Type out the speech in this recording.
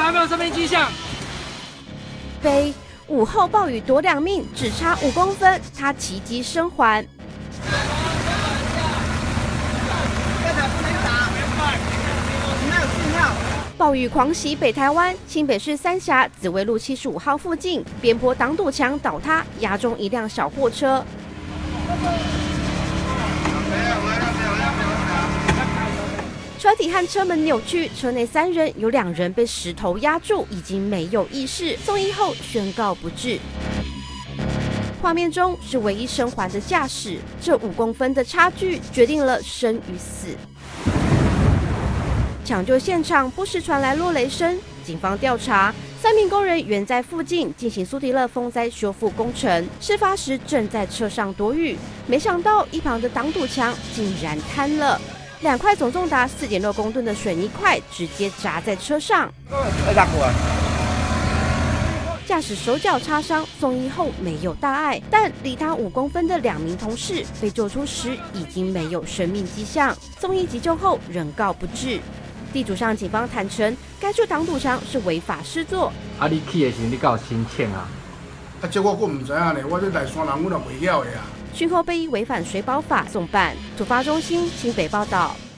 还没有生命迹象。 悲，午后暴雨夺2命，只差5公分，他奇迹生还。暴雨狂袭北台湾，新北市三峡紫薇路75号附近，边坡挡堵墙倒塌，压中一辆小货车。车体和车门扭曲，车内3人有2人被石头压住，已经没有意识，送医后宣告不治。画面中是唯一生还的驾驶，这5公分的差距决定了生与死。抢救现场不时传来落雷声，警方调查，3名工人原在附近进行苏迪勒风灾修复工程，事发时正在车上躲雨，没想到一旁的挡堵墙竟然瘫了，2块总重达4.6公吨的水泥块直接砸在车上。驾驶手脚擦伤，送医后没有大碍，但离他5公分的2名同事被救出时已经没有生命迹象，送医急救后仍告不治。地主向警方坦承，该处挡堵墙是违法施作。 你去的时候你敢有申请啊？ 这我唔知影呢，我这来山人，我都袂晓的啊。 讯后被依违反水保法送办。突发中心新北报道。